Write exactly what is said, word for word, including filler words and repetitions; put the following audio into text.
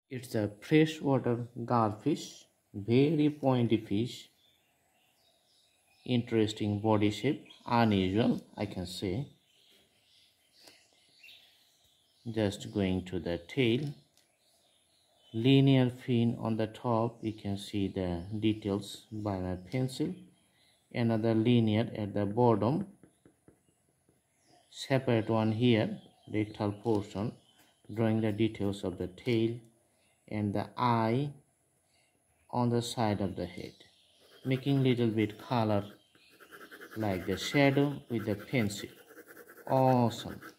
It's a freshwater garfish, very pointy fish, interesting body shape, unusual I can say. Just going to the tail, linear fin on the top, you can see the details by my pencil. Another linear at the bottom, separate one here, rectal portion, drawing the details of the tail and the eye on the side of the head, making little bit color like the shadow with the pencil. Awesome.